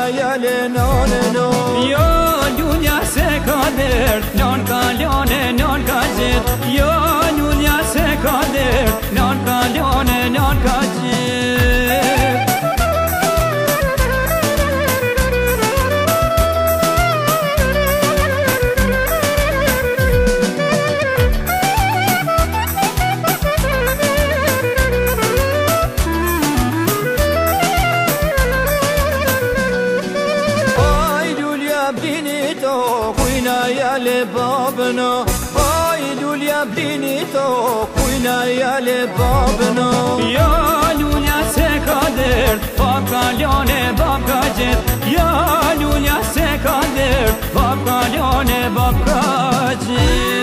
yale nane no Yo lunya se kader non kalyone non kajit Yo lunya se kader non kalyone non kajit yale babno ay lulya binito kuyna yale babno ya lulya se kader babkalyone babkajet ya lulya se kader babkalyone babkajet